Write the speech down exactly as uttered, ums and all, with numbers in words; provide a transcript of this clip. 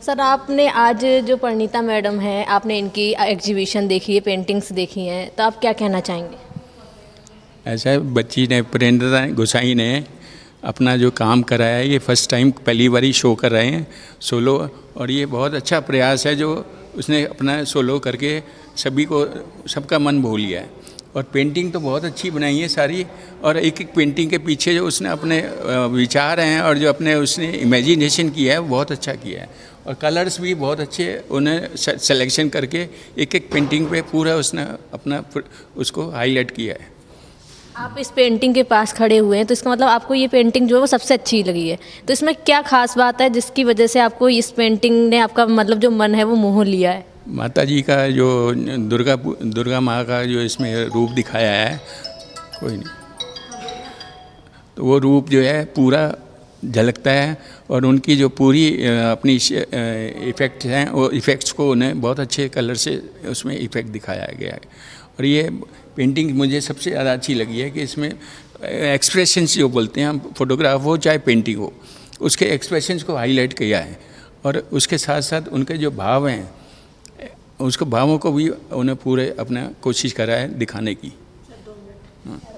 Sir आपने आज जो परिणीता मैडम है, आपने इनकी एग्जीबिशन देखी है, पेंटिंग्स देखी हैं, तो आप क्या कहना चाहेंगे? ऐसा बच्ची ने, परिणीता गोसाई ने अपना जो काम कराया है, ये फर्स्ट टाइम पहली बार ही शो कर रहे हैं सोलो, और ये बहुत अच्छा प्रयास है जो उसने अपना सोलो करके सभी को, सबका मन भो लिया है। और पेंटिंग तो बहुत अच्छी बनाई है सारी, और एक एक पेंटिंग के पीछे जो उसने अपने विचार हैं और जो अपने उसने इमेजिनेशन किया है वो बहुत अच्छा किया है। और कलर्स भी बहुत अच्छे उन्हें सिलेक्शन करके एक एक पेंटिंग पे पूरा उसने अपना उसको हाईलाइट किया है। आप इस पेंटिंग के पास खड़े हुए हैं, तो इसका मतलब आपको ये पेंटिंग जो है वो सबसे अच्छी लगी है। तो इसमें क्या खास बात है जिसकी वजह से आपको इस पेंटिंग ने आपका मतलब जो मन है वो मोह लिया है? माता जी का जो दुर्गा दुर्गा माँ का जो इसमें रूप दिखाया है, कोई नहीं, तो वो रूप जो है पूरा झलकता है, और उनकी जो पूरी अपनी इफ़ेक्ट्स हैं वो इफ़ेक्ट्स को उन्हें बहुत अच्छे कलर से उसमें इफ़ेक्ट दिखाया गया है। और ये पेंटिंग मुझे सबसे ज़्यादा अच्छी लगी है कि इसमें एक्सप्रेशंस जो बोलते हैं हम, फोटोग्राफ हो चाहे पेंटिंग हो, उसके एक्सप्रेशंस को हाईलाइट किया है, और उसके साथ साथ उनके जो भाव हैं उसको भावों को भी उन्हें पूरे अपना कोशिश करा है दिखाने की। हाँ।